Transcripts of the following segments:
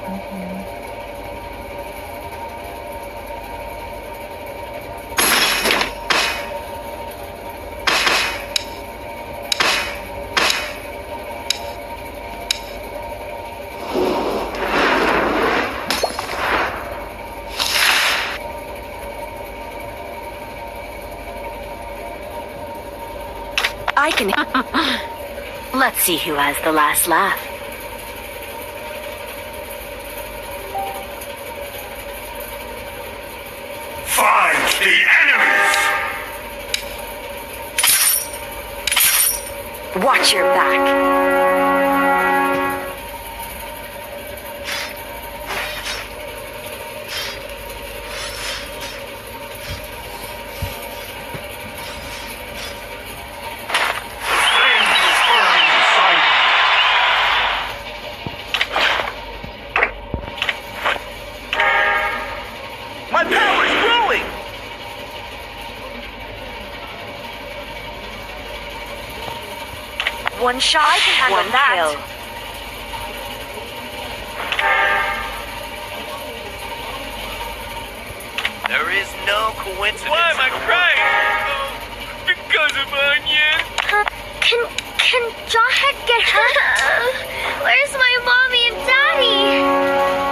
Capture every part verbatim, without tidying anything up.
I can... Let's see who has the last laugh. Find the enemies! Watch your back. One shot, I can handle One that. Kill. There is no coincidence. Why am I crying? Oh, because of Onion. Uh, can can Jawhead get hurt? Where's my mommy and daddy?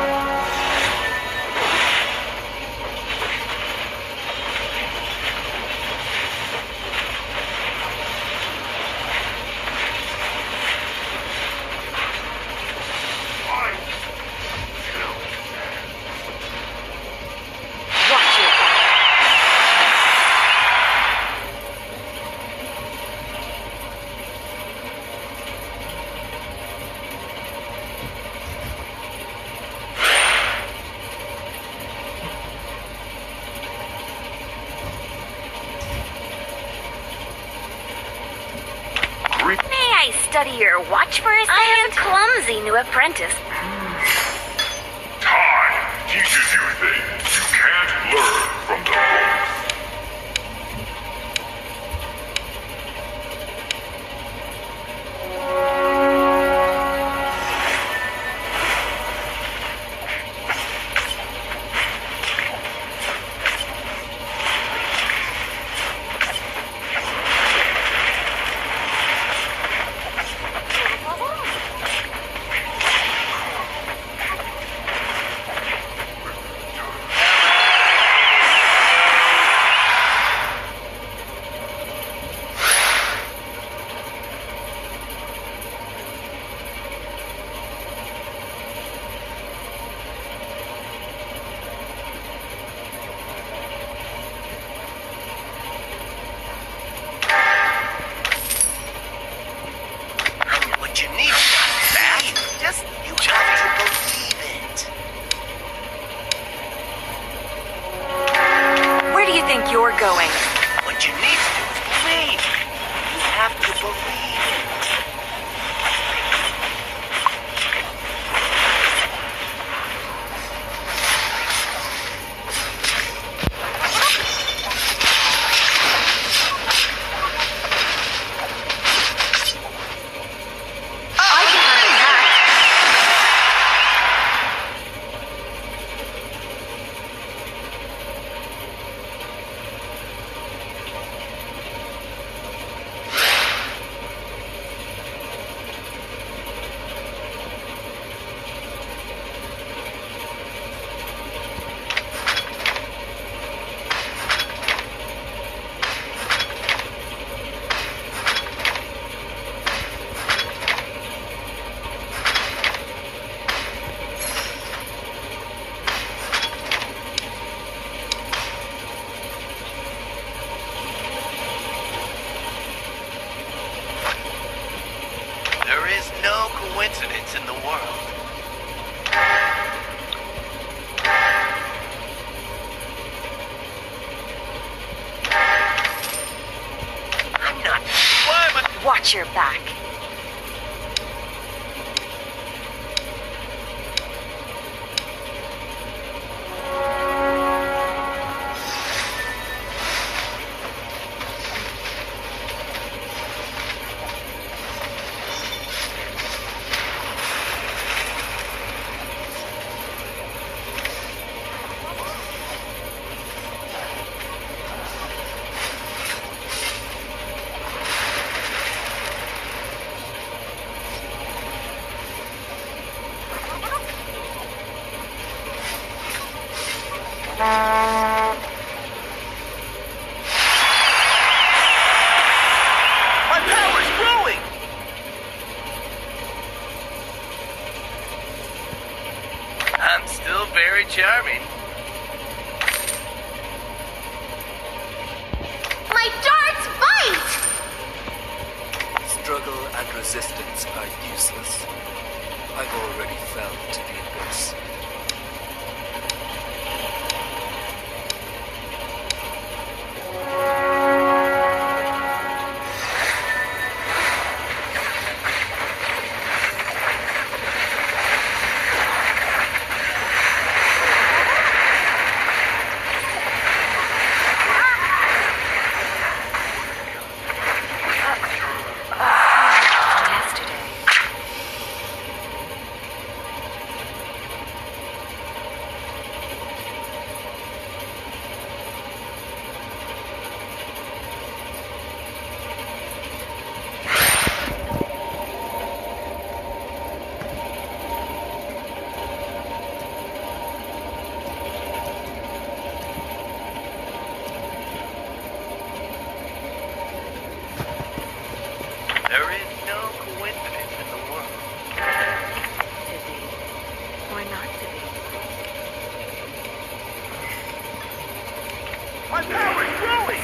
Study your watch for a second? I am clumsy new apprentice. Time teaches you things you can't learn from the books. Going. What you need to do is believe. You have to believe it. Coincidence in the world. I'm not. Why am I? Watch your back. My power's growing! I'm still very charming. My darts bite! Struggle and resistance are useless. I've already fell to the abyss. There is no coincidence in the world. To be, or not to be. My power's growing!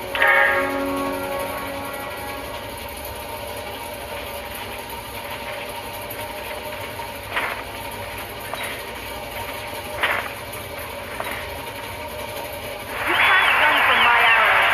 You can't run from my arrows.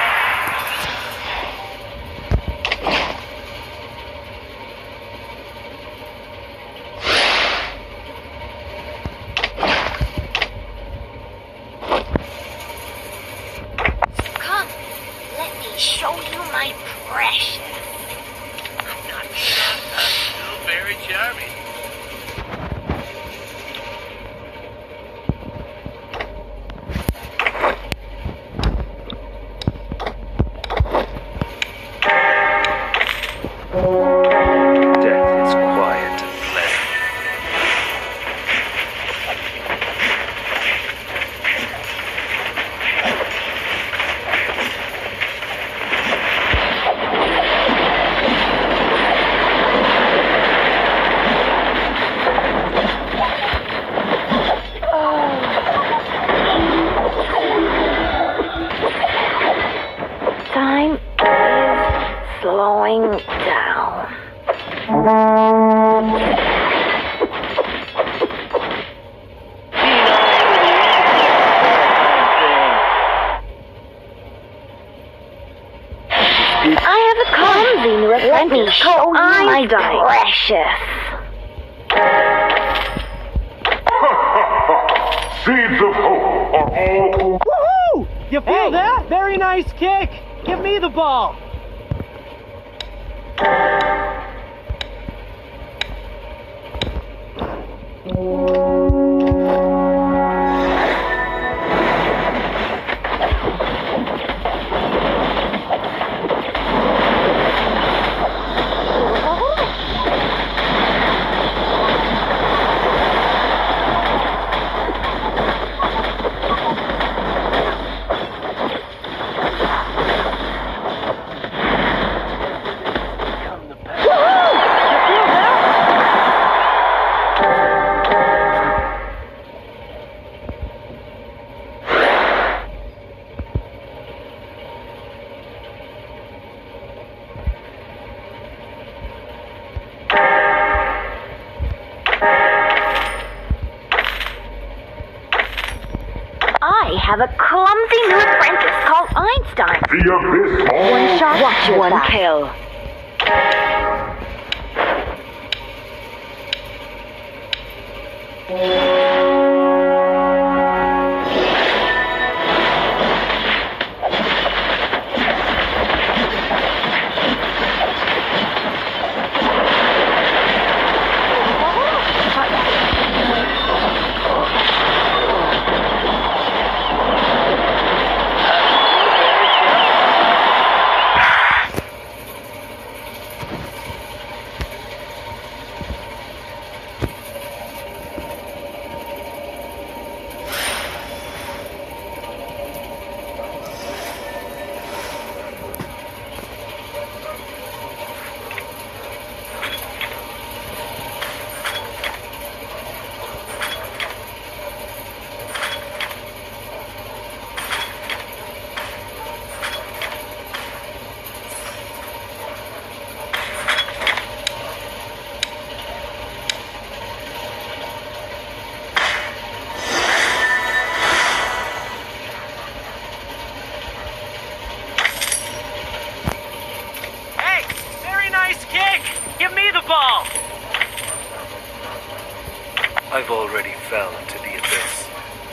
Come, let me show you my precious. I'm not sure. I'm still very charming. Death is quiet and pleasant. Time is slowing down. I have a clumsy new apprentice called my precious. Seeds of hope are all. Woohoo! You feel that? Very nice kick. Give me the ball. I have a clumsy new apprentice called Einstein. The abyss all. One shot, watch your one back. Kill. I've already fell into the abyss.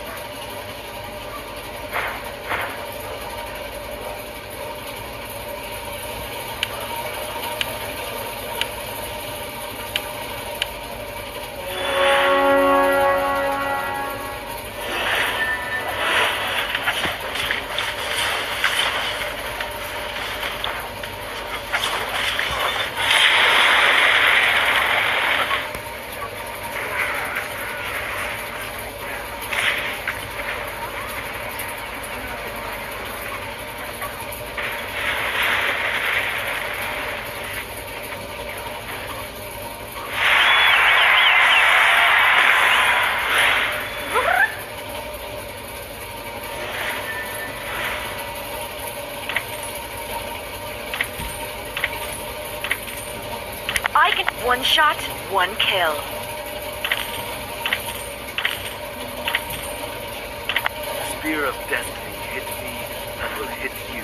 I can one shot, one kill. Spear of destiny hit me and will hit you.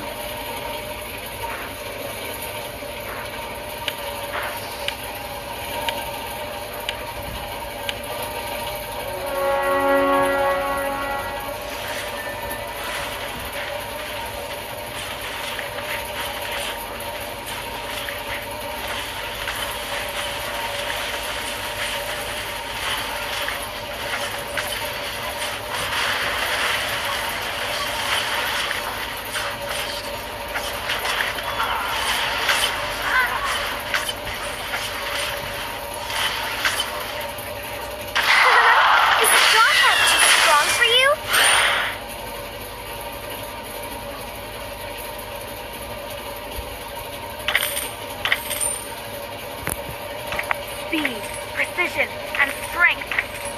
Speed, precision, and strength.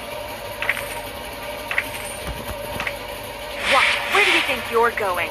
What? Where do you think you're going?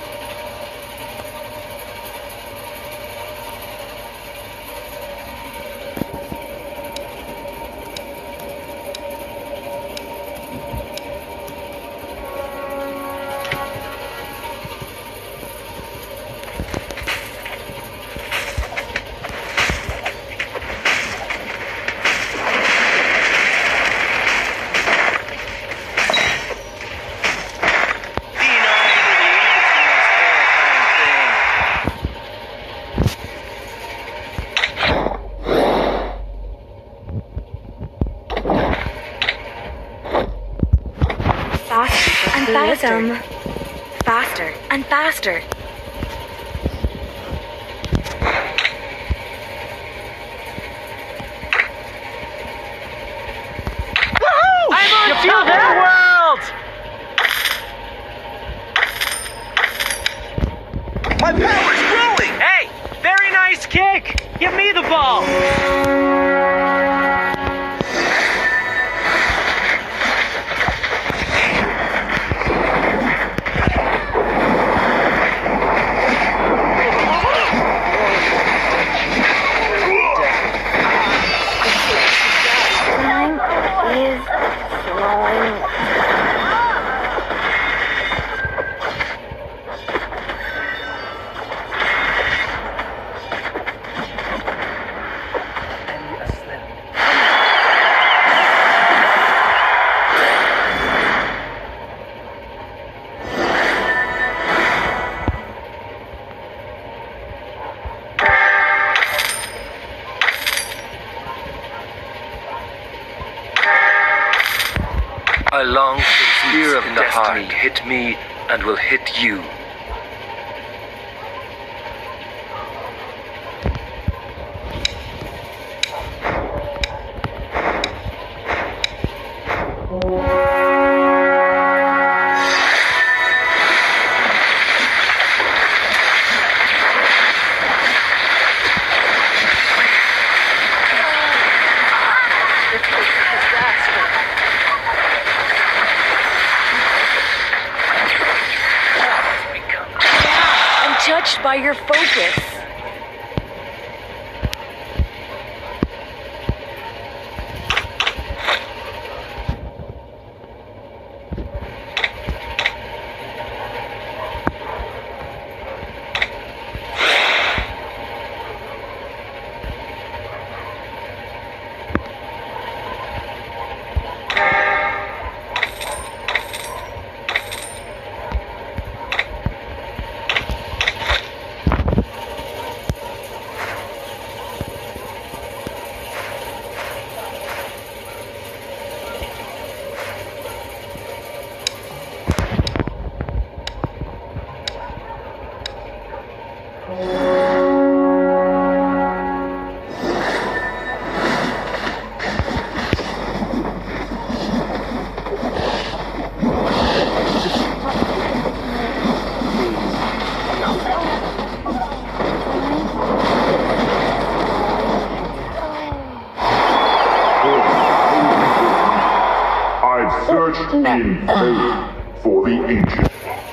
Faster. Faster and faster. Woohoo! I'm on you feel that? My power's growing! Hey, very nice kick. Give me the ball. I long for the spear of destiny hit me and will hit you. Judged by your focus. stretched in faith for the ancient.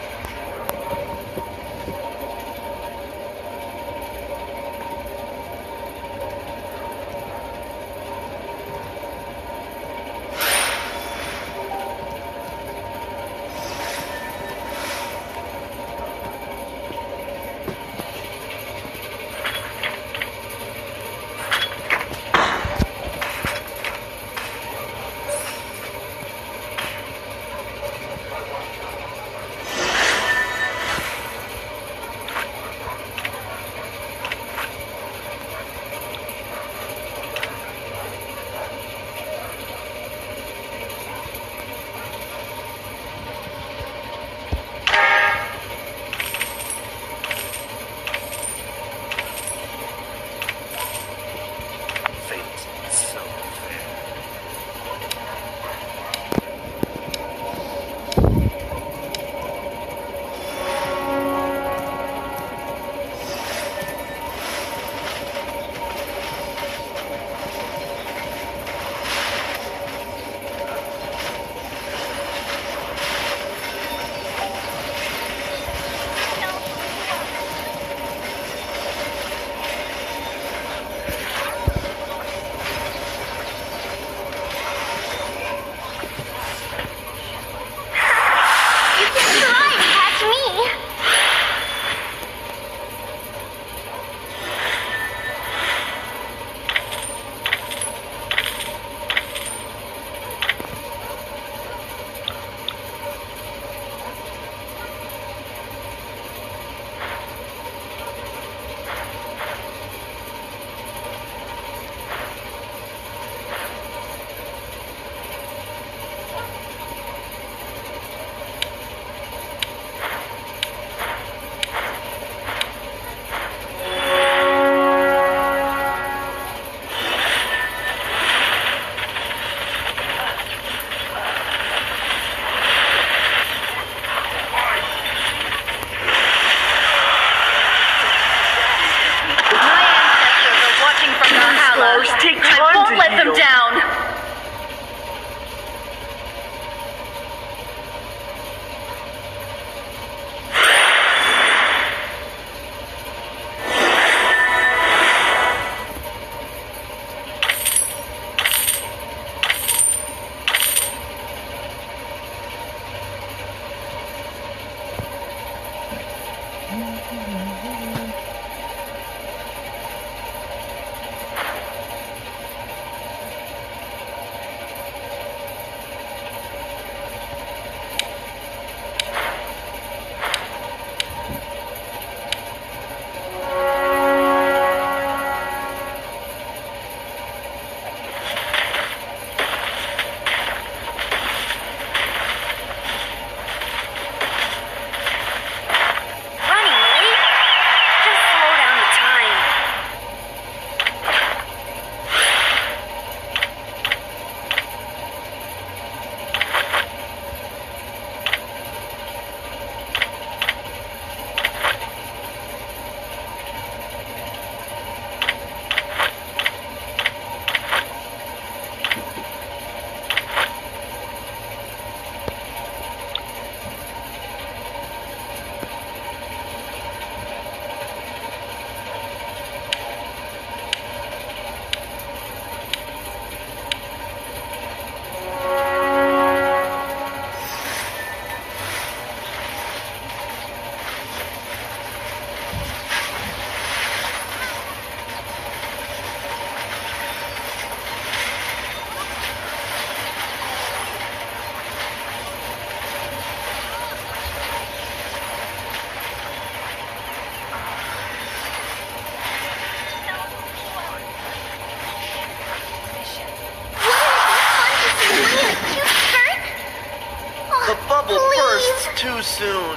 too soon.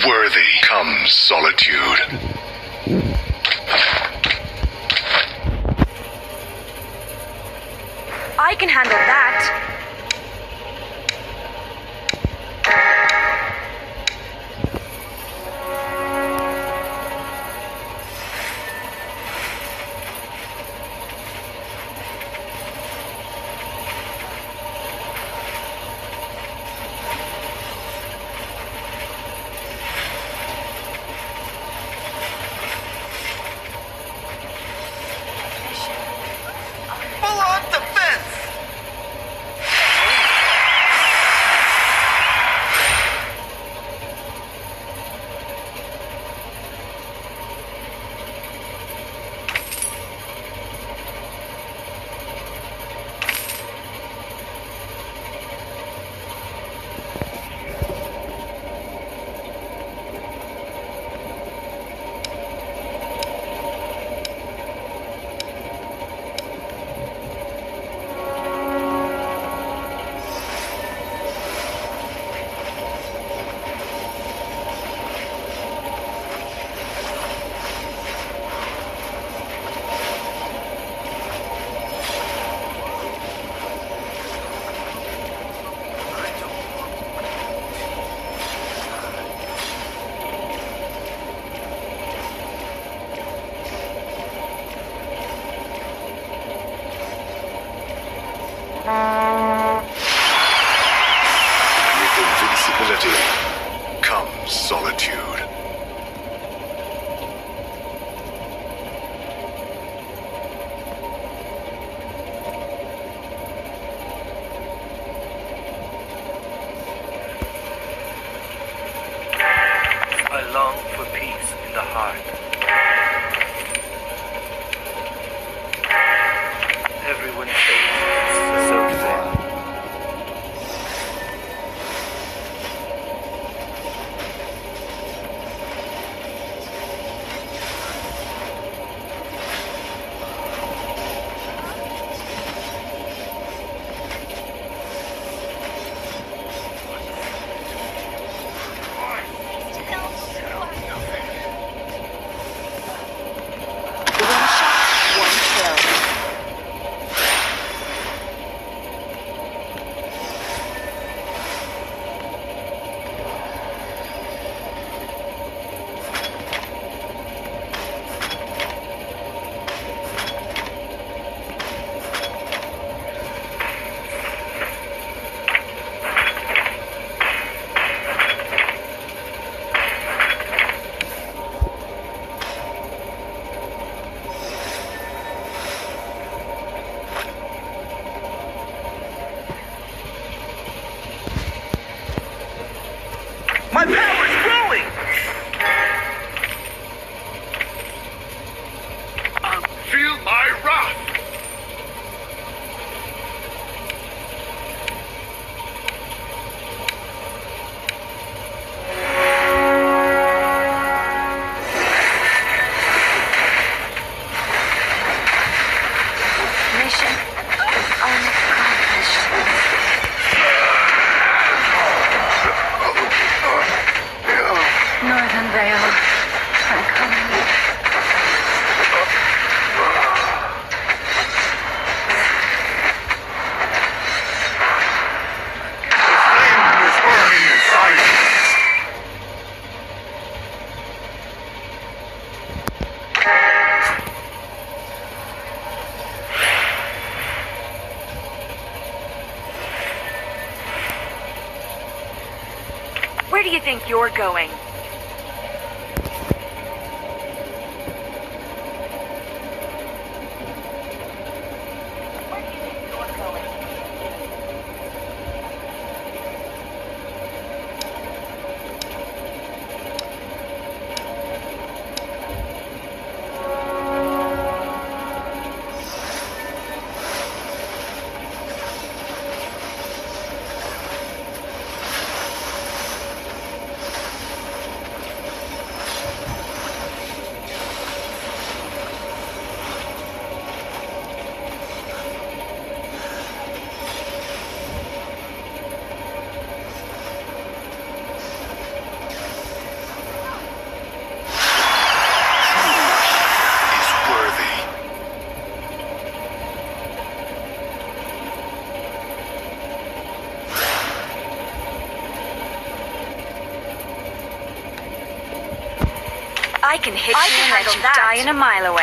Unworthy comes solitude. I can handle that. Full-on defense! With invincibility comes solitude. I long for peace in the heart. Everyone says so far. One shot, one kill. My power's growing! I'll feel my wrath. Mission unaccomplished. Northern Vale. I'm coming. Flame is burning inside me. Where do you think you're going? I can hit I you and let you die in a mile away.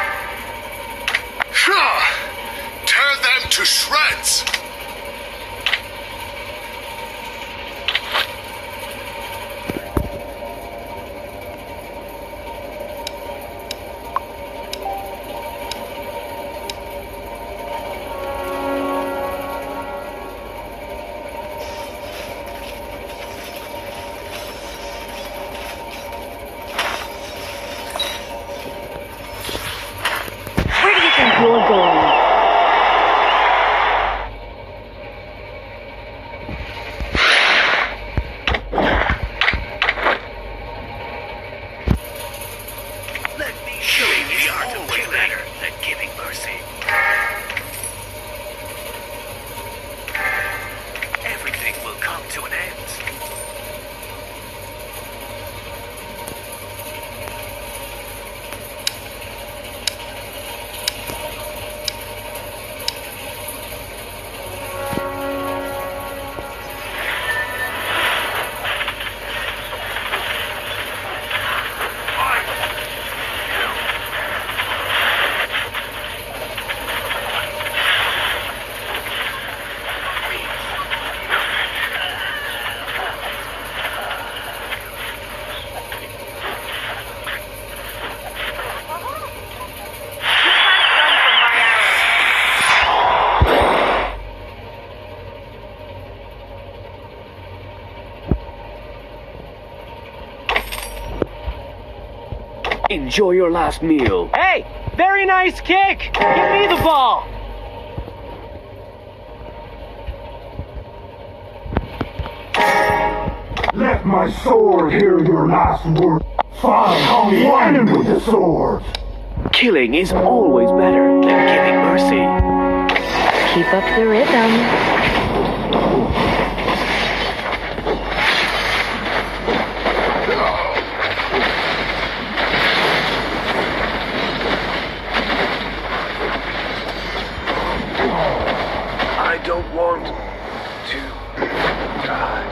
Sure. Tear them to shreds. You're going. Let me show you the art of way better than giving mercy. Everything will come to an end. Enjoy your last meal. Hey, very nice kick. Give me the ball. Let my sword hear your last word. Find on the enemy with the sword. Killing is always better than giving mercy. Keep up the rhythm. I don't want to die.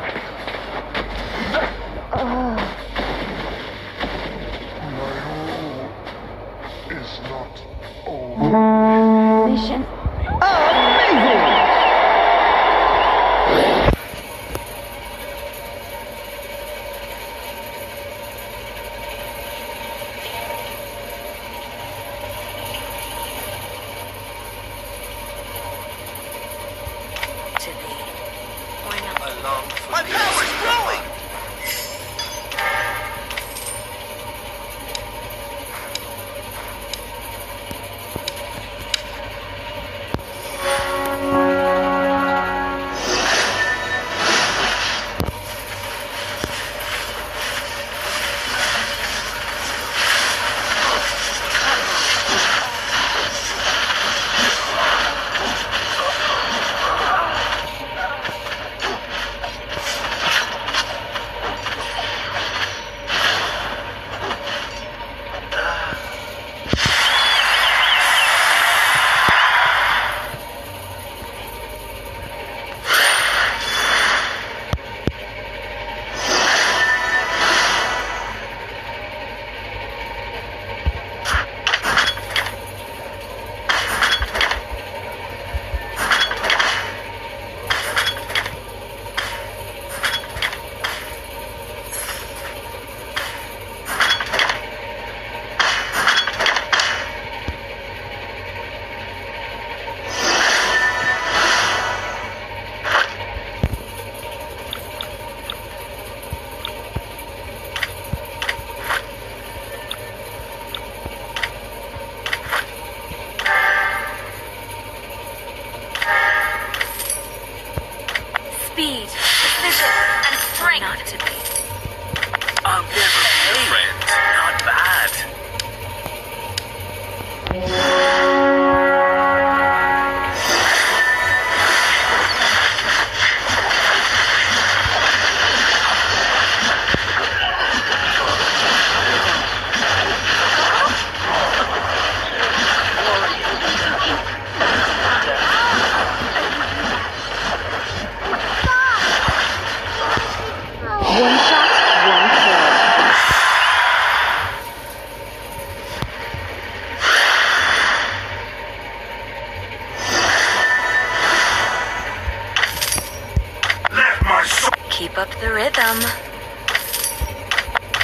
Is not over. Mission.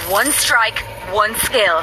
One strike, one skill.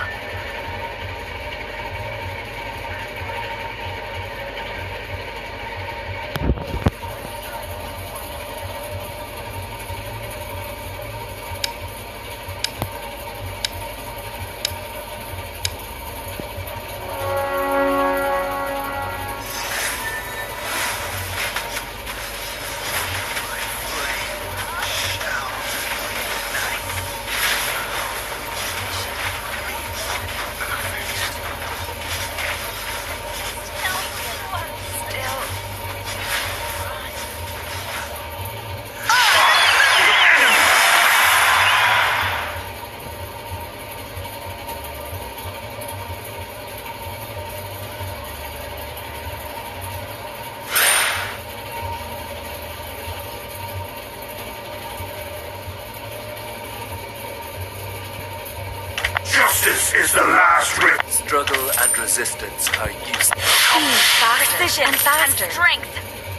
Justice is the last rip. Struggle and resistance are useless. Precision and faster. Strength.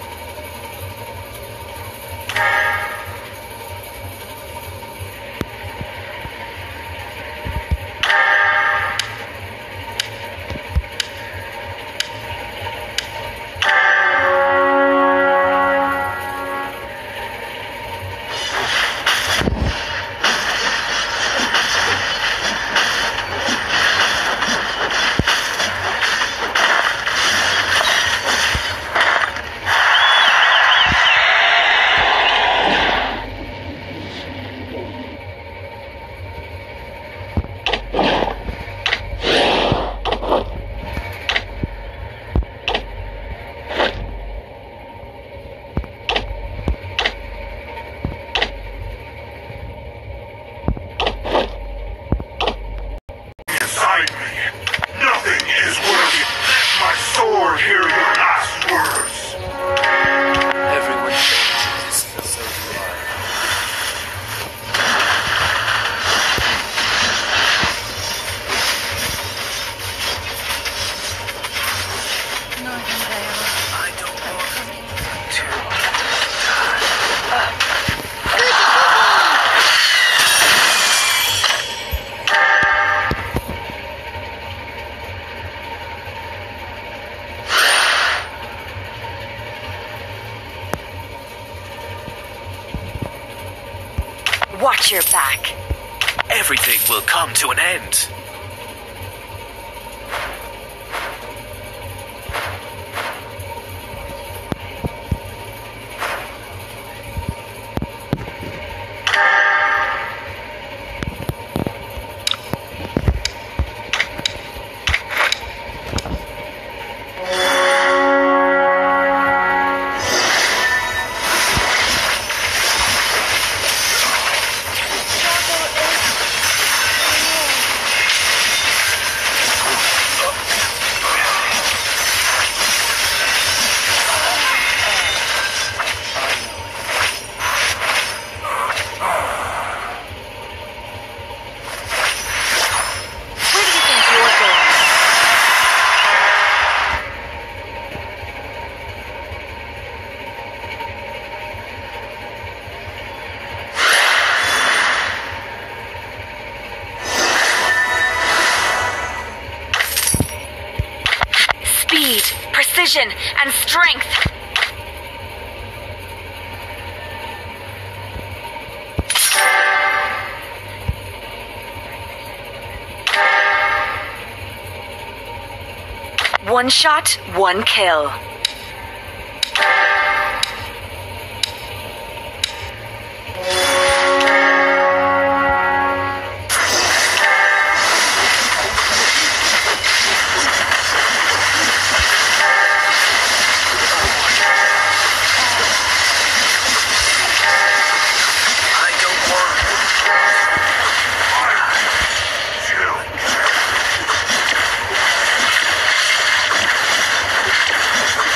Inside me, nothing is worthy. Let my sword hear your last words. Everyone changes, so do I. I don't want to die. Watch your back. Everything will come to an end. Speed, precision, and strength. One shot, one kill. Chill.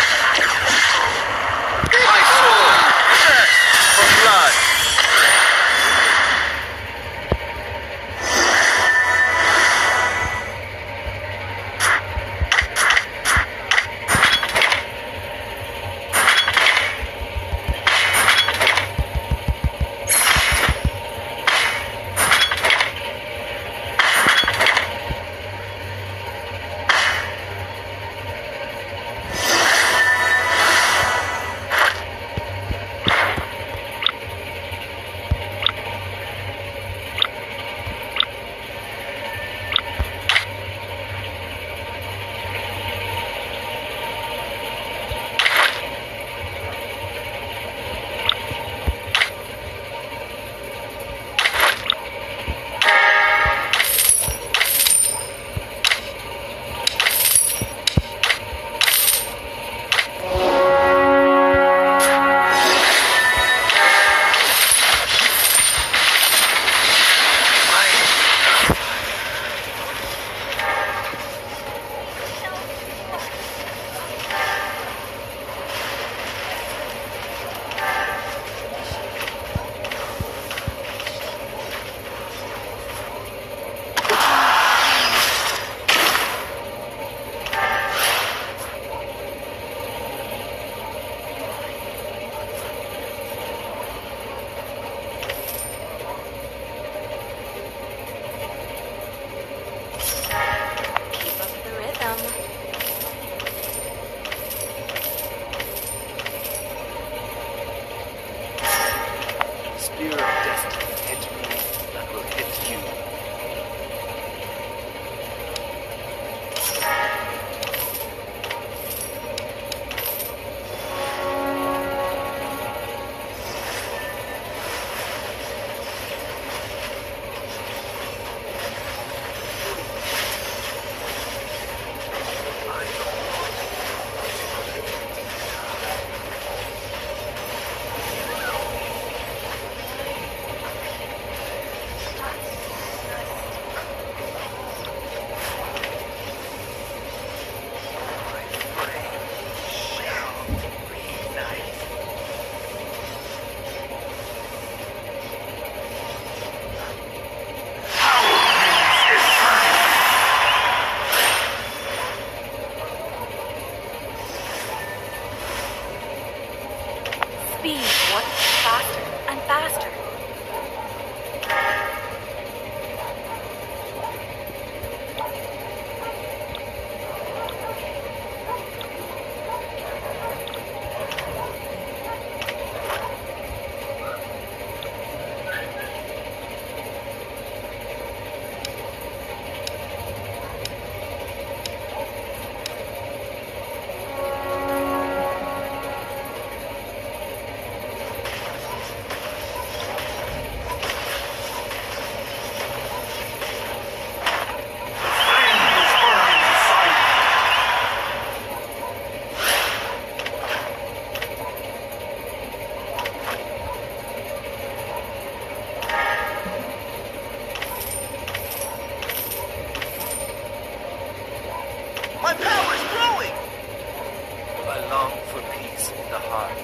the heart.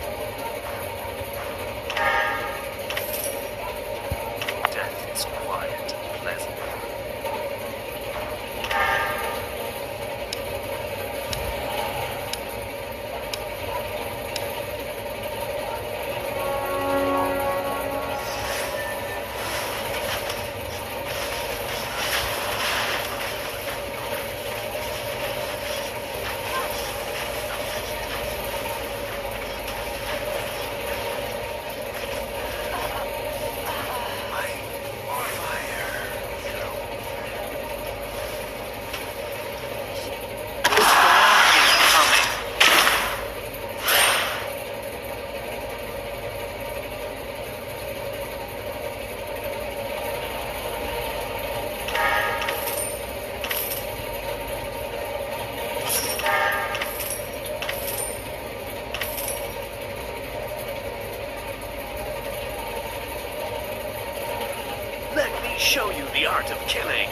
Death is quiet and pleasant. Let me show you the art of killing.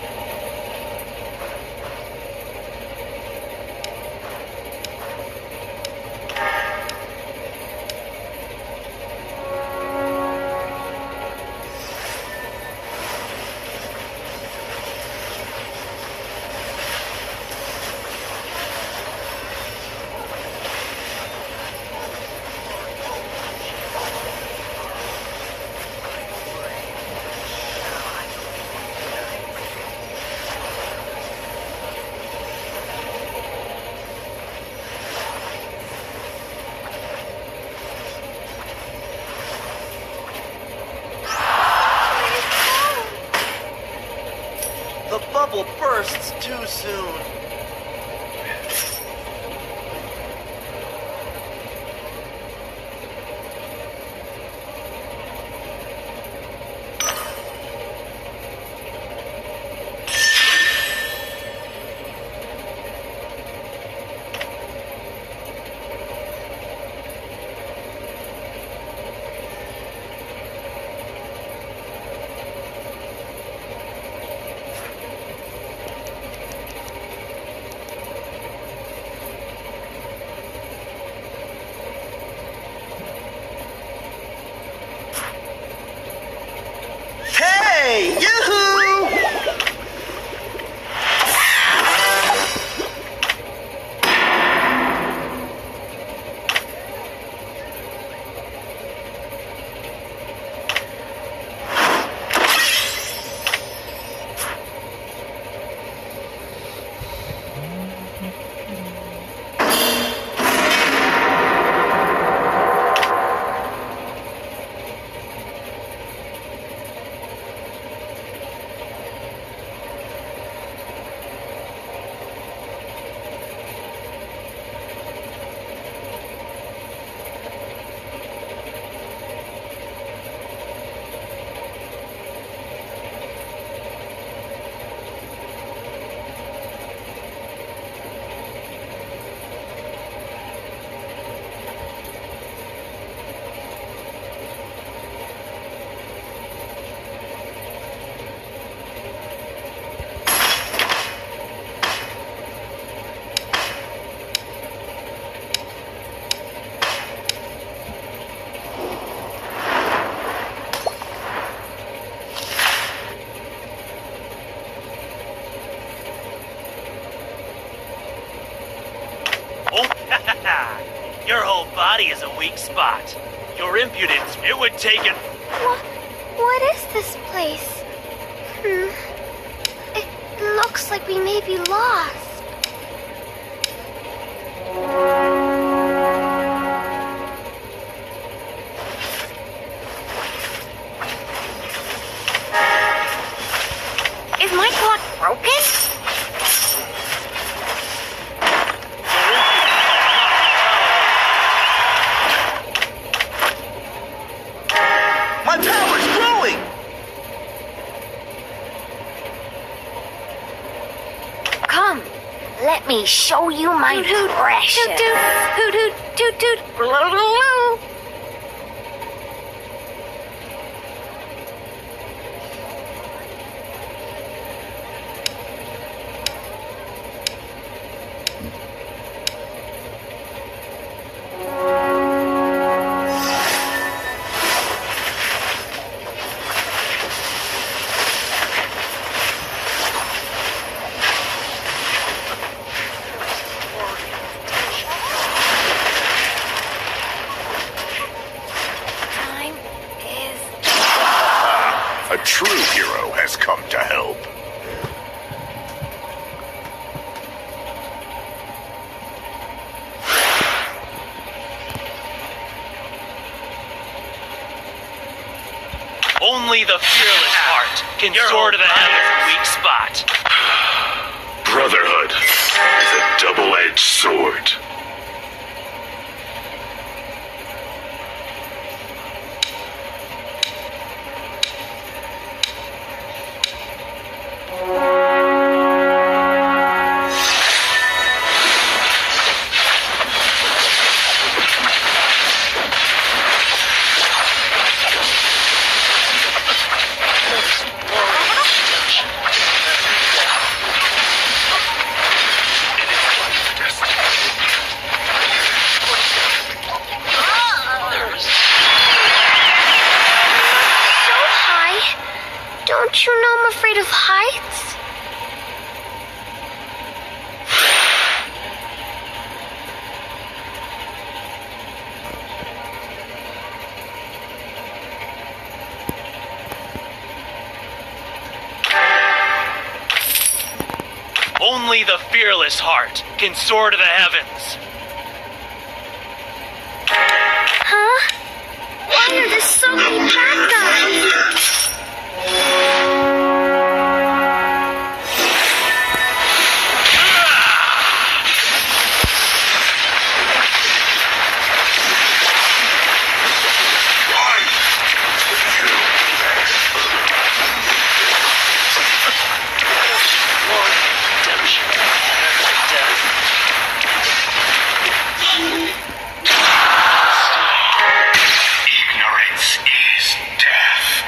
The bubble bursts too soon. Hey! Yoo-hoo! Your whole body is a weak spot. Your impudence, it would take it. What, what is this place? Hmm. It looks like we may be lost. Is my clock broken? My power's growing! Come, let me show you my precious. Toot toot, hoot hoot, toot toot. Only the fearless heart can soar to the heavens. Weak spot. Brotherhood is a double-edged sword. Don't you know I'm afraid of heights? Only the fearless heart can soar to the heavens. Huh? Why are there so many bad guys? Ignorance is death.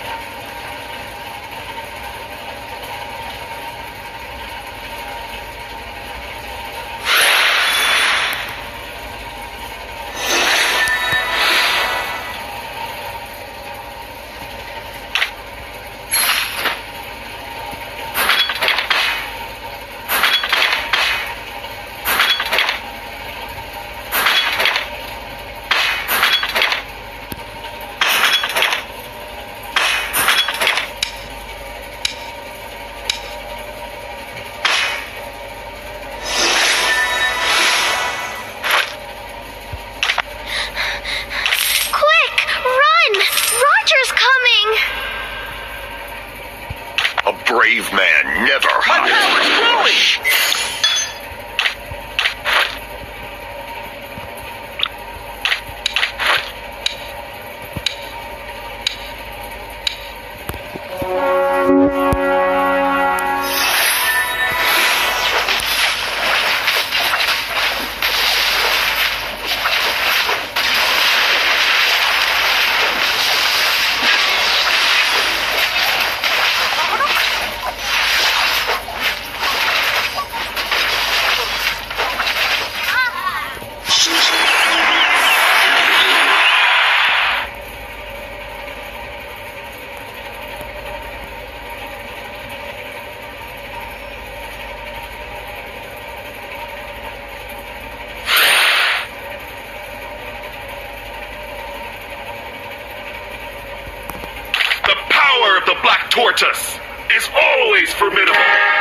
A brave man never hides. The Black Tortoise is always formidable.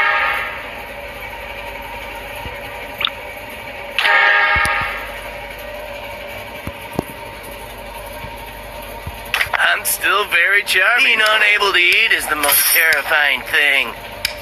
I'm still very charming. Being unable to eat is the most terrifying thing.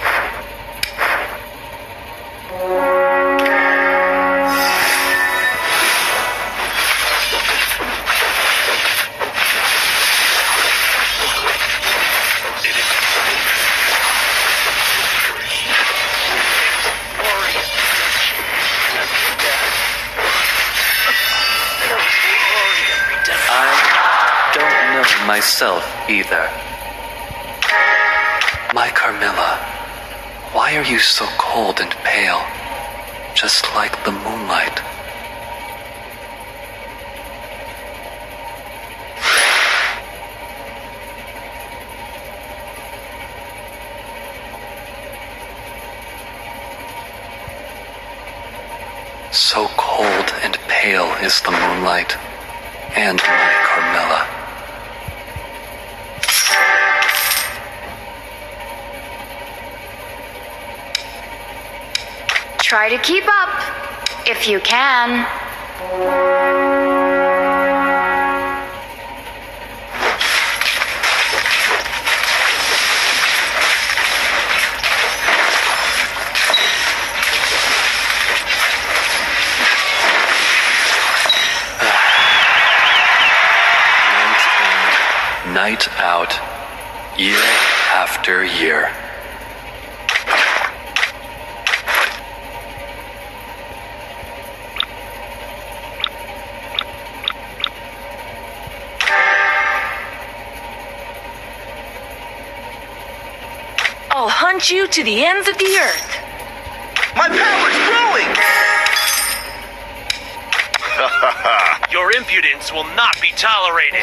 Myself either. My Carmilla, why are you so cold and pale, just like the moonlight? So cold and pale is the moonlight, and my Carmilla. Try to keep up, if you can. night out, year after year. I'll hunt you to the ends of the earth. My power's growing! Your impudence will not be tolerated.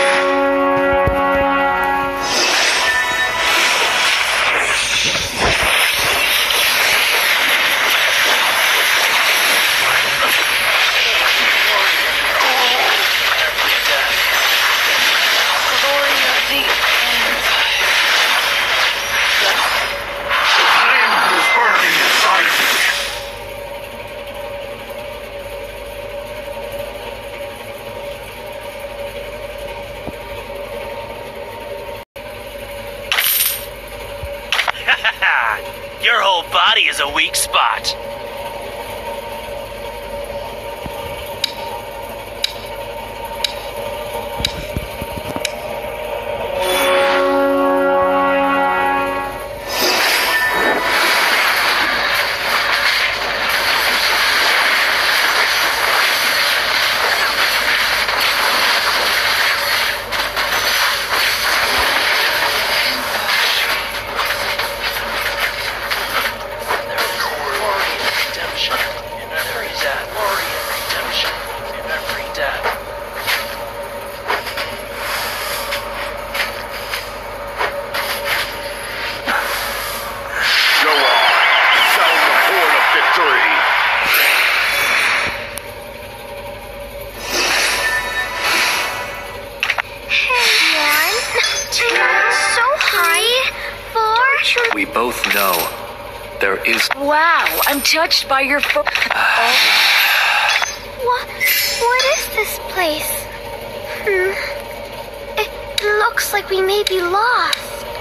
Your whole body is a weak spot. We both know there is... Wow, I'm touched by your fo- oh. What? What is this place? Hmm. It looks like we may be lost.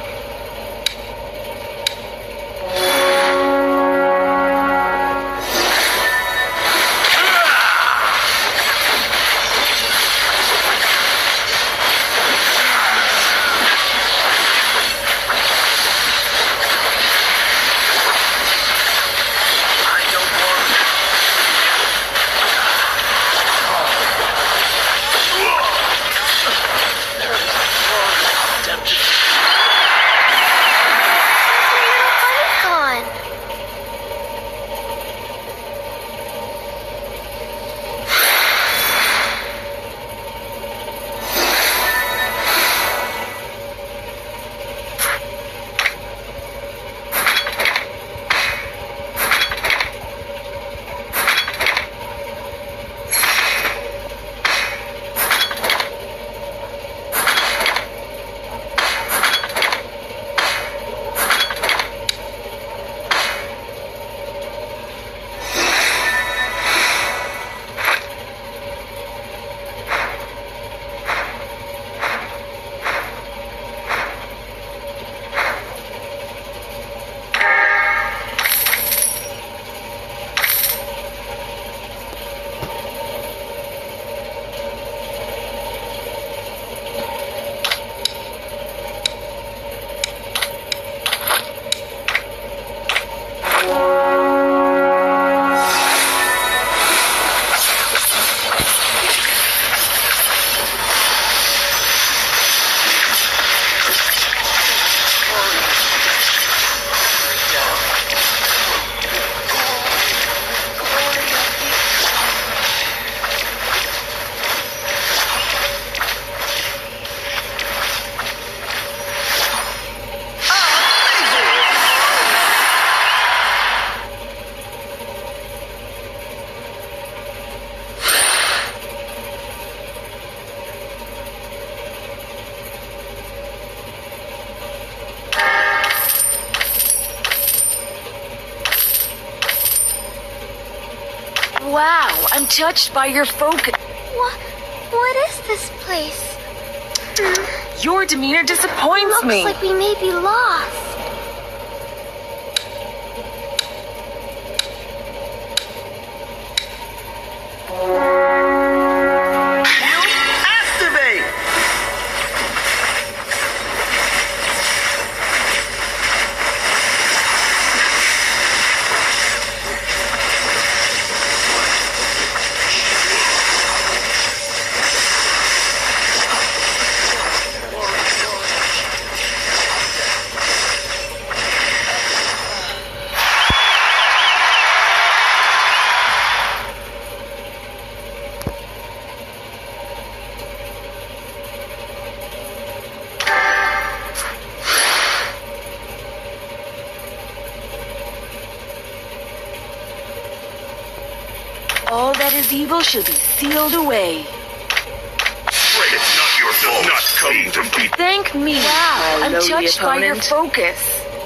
Wow, I'm touched by your focus. What? What is this place? Hmm. Your demeanor disappoints Looks me. like we may be lost. Activate! All that is evil shall be sealed away. It's not your fault. Not come to be. Thank me. Wow, I'm touched by your focus.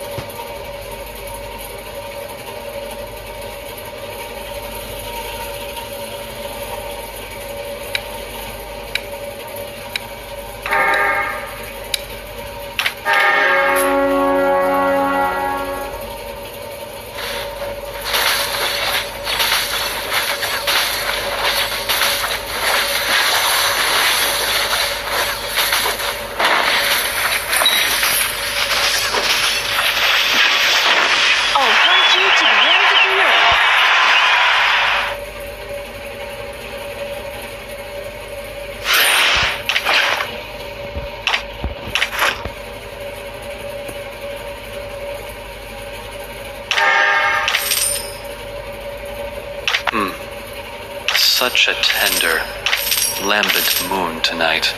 Such a tender, lambent moon tonight.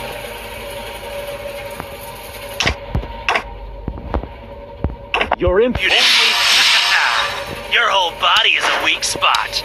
You're imp- Your whole body is a weak spot.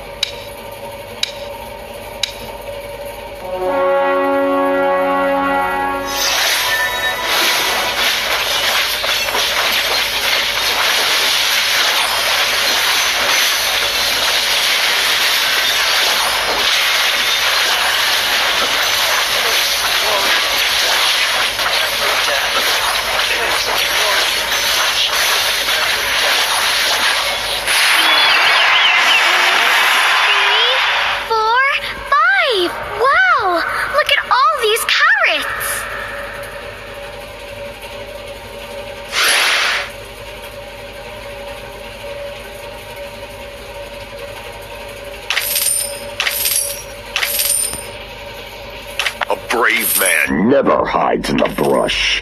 Brave man never hides in the brush.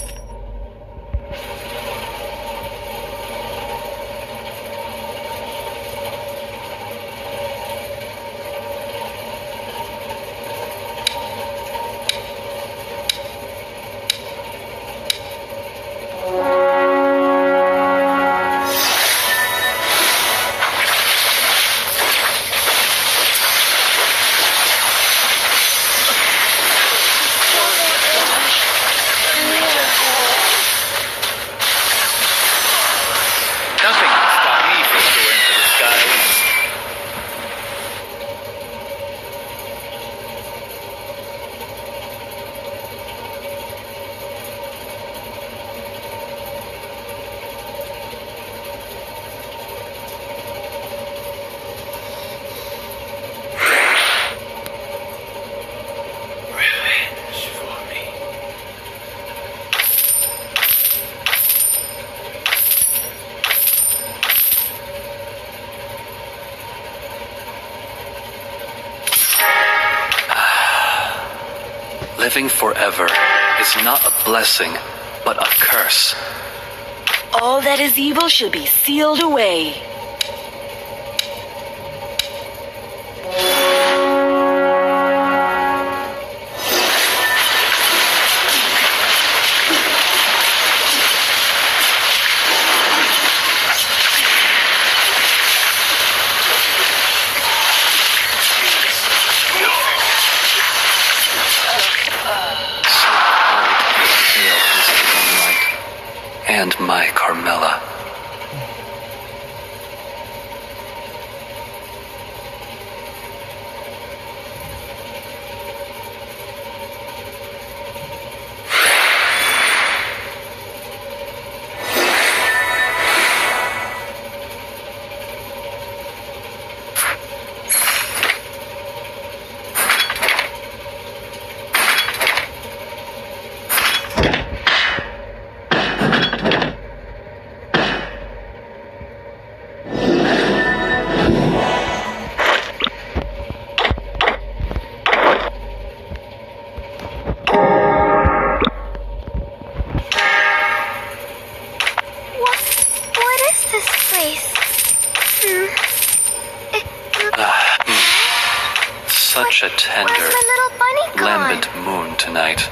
Living forever is not a blessing, but a curse. All that is evil shall be sealed away. And my Carmela. Such a tender, lambent moon tonight.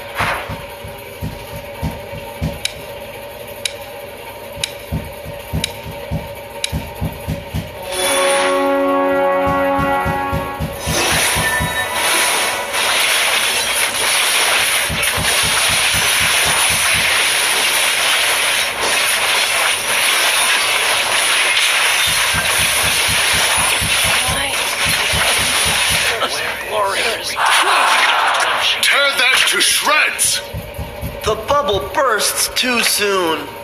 The bubble bursts too soon.